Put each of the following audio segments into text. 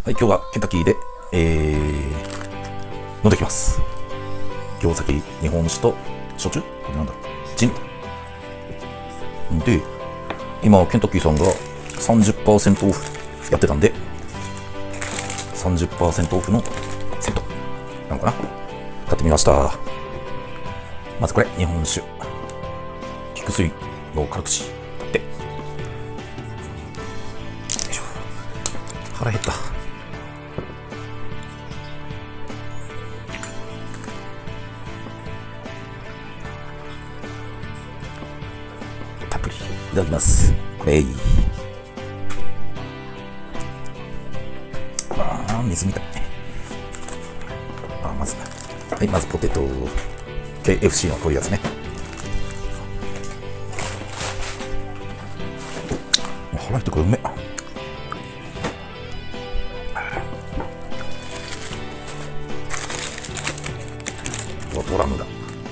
はい、今日はケンタッキーで、飲んできます。今日先、日本酒と焼酎、これなんだジンで、今、ケンタッキーさんが 30% オフやってたんで、30% オフのセットなのかな、買ってみました。まずこれ、日本酒。菊水の辛口。買って。よいしょ。腹減った。たっぷりいただきます。これ水みたい。まずはい、まずポテト KFC のこういうやつね。腹減ってこれうめっ。ドラムだ。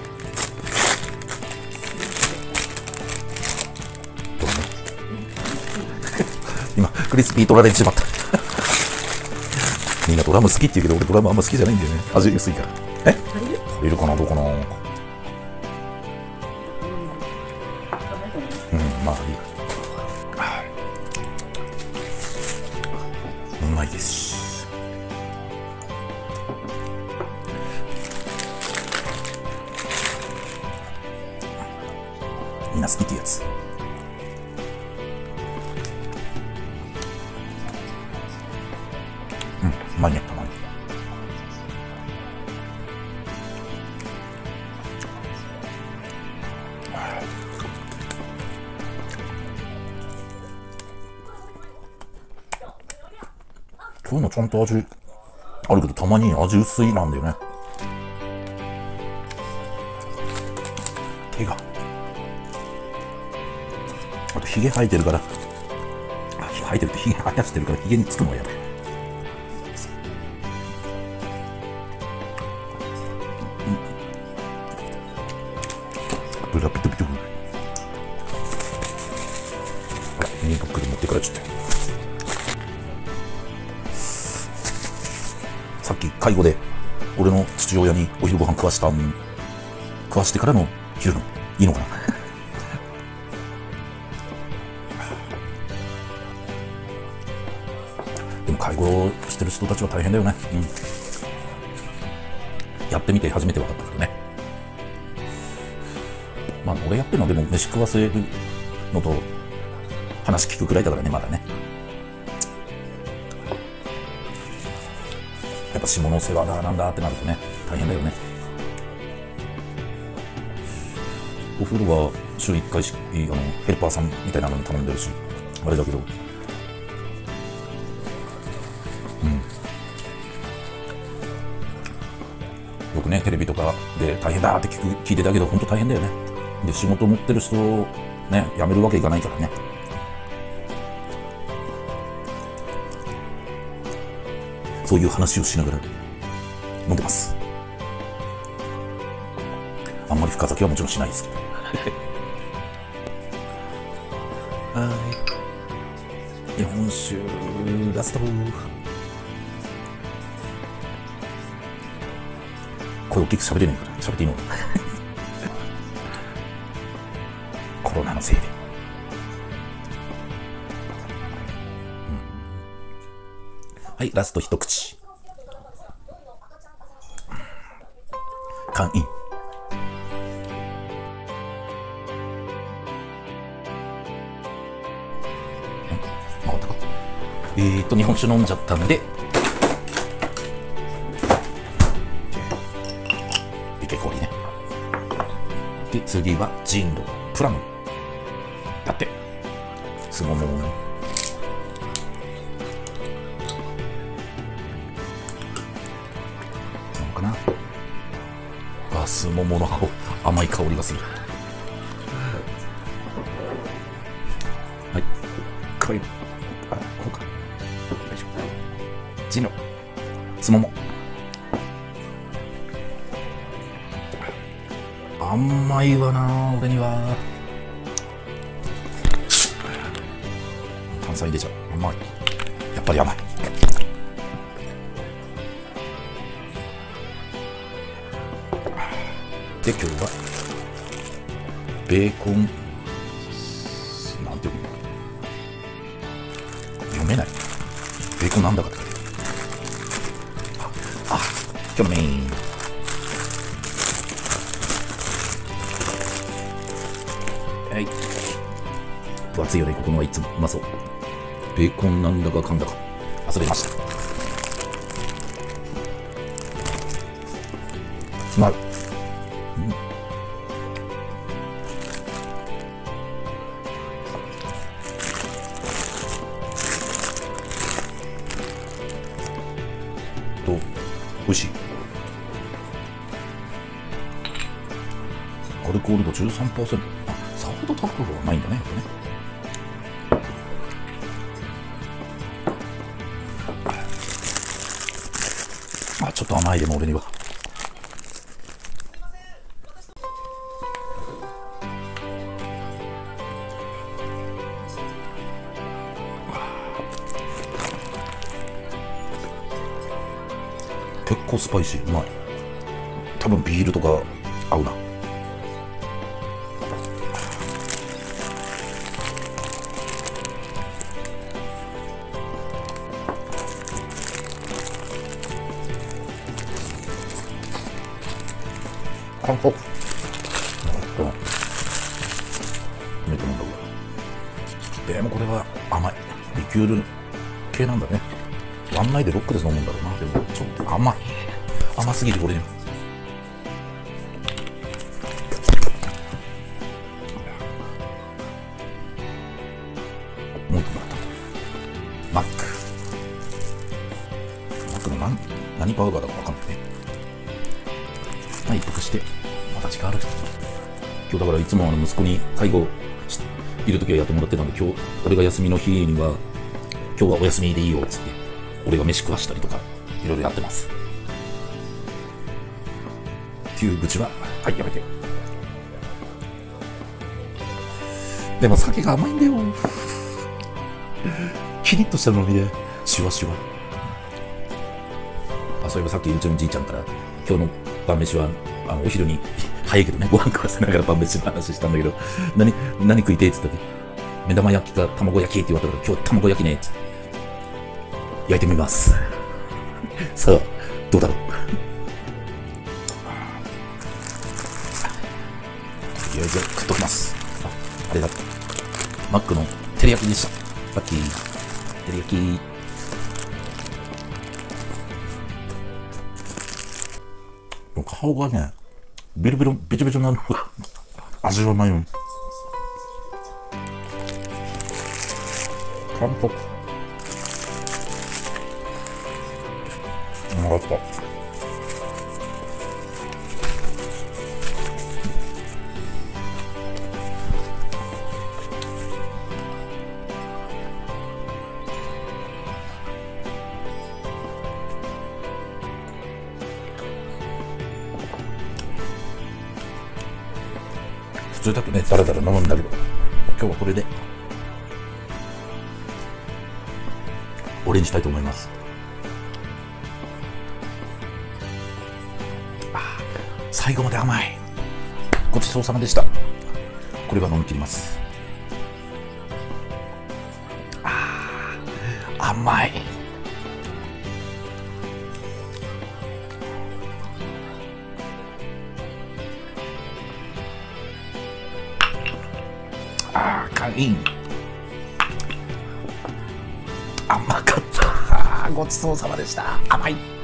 ドラム今クリスピー取られてしまったみんなドラム好きって言うけど、俺ドラムあんま好きじゃないんだよね。味薄いから。足りるかな、どうかな。まあいい。うまいですし。みんな好きってやつ。うまいね、たまに。こういうのちゃんと味あるけど、たまに味薄いなんだよね。手が。あと、ヒゲ生えてるから。生えてるってヒゲ生やしてるから、ヒゲにつくのはやばい。ブラピトピト。ほら、ミニパックで持ってからちょっと。さっき介護で俺の父親にお昼ご飯食わしてからの昼のいいのかなでも介護してる人たちは大変だよね。やってみて初めて分かったけどね。まあ俺やってるのはでも飯食わせるのと話聞くくらいだからね、まだね。やっぱ下の世話だなんだってなるとね、大変だよね。お風呂は週1回ヘルパーさんみたいなのに頼んでるし、あれだけど、よくね、テレビとかで大変だって聞いてたけど、本当大変だよね。で、仕事持ってる人ね、辞めるわけいかないからね。そういう話をしながら飲んでます。あんまり深酒はもちろんしないですけど日本酒ラスト。声大きく喋れないから喋っていいのコロナのせいで。はい、ラスト一口。缶イン。回ったか。日本酒飲んじゃったんで、池氷ね。で、次はジンのプラム。だって、すもも。かな。すももの甘い香りがする。はい、こういう、こうか。よいしょ。ジのすもも。甘いわな、俺には。炭酸入れちゃう。甘い。やっぱり甘い。 で今日はベーコンなんていうの読めない。ベーコンなんだかって書いてある。今日のメインはい。分厚いよね、ここのはいつもうまそう。ベーコンなんだかかんだか忘れました。なる。美味しい。アルコール度 13%。さほど高くはないんだね、やっぱね。ちょっと甘いでも俺には。結構スパイシー、うまい。多分ビールとか合うな。韓国。でもこれは甘い。リキュール系なんだね。ワンナイでロックで飲むんだろうな。でもちょっと甘い。甘すぎる俺には。もう一個もらった。マックの何バーガーだかわかんないね。一服してまた時間ある。今日だからいつも息子に介護いるときはやってもらってたんで、今日俺が休みの日には今日はお休みでいいよっつって俺が飯食わしたりとかいろいろやってますっていう愚痴はやめて。でも酒が甘いんだよ。キリッとしたのにね、シュワシュワ。そういえばさっきうちのじいちゃんから今日の晩飯はお昼に早いけどね、ご飯食わせながら晩飯の話したんだけど、何食いてって言ったっけ。目玉焼きか卵焼きって言われたから、今日卵焼きねって焼いてみます。さあどうだろう。とりあえず食っときます。あれだ、マックの照り焼きでした。さっき照り焼き顔がね、ベロベロ、べちょべちょになるのが味はうまいの。韓国。うまかった。普通だとね、だらだら飲むんだけど、今日はこれでオレンジしたいと思います。最後まで甘い。ごちそうさまでした。これは飲み切ります。甘い。いい。甘かった。ごちそうさまでした。甘い。